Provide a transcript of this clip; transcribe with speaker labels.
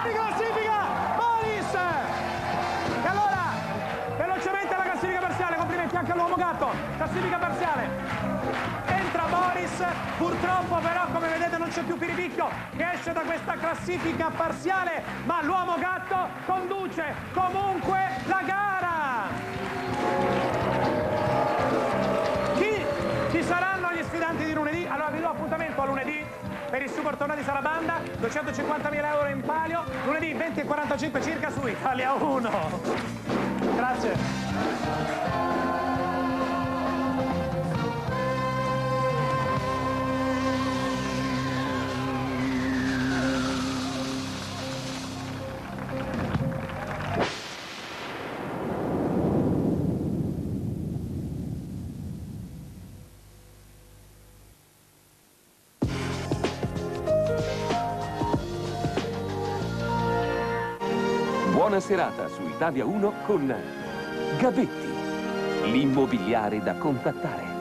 Speaker 1: di classifica Boris! E allora, velocemente la classifica parziale, complimenti anche all'uomo gatto. Classifica parziale. Entra Boris, purtroppo però come vedete non c'è più Piripicchio che esce da questa classifica parziale, ma l'uomo gatto conduce comunque la gara. Chi saranno gli sfidanti di lunedì? Allora vi do appuntamento a lunedì per il Super Torneo di Sarabanda, 250.000 euro in palio, lunedì 20:45 circa su Italia 1. Grazie.
Speaker 2: Buona serata su Italia 1 con Gavetti, l'immobiliare da contattare.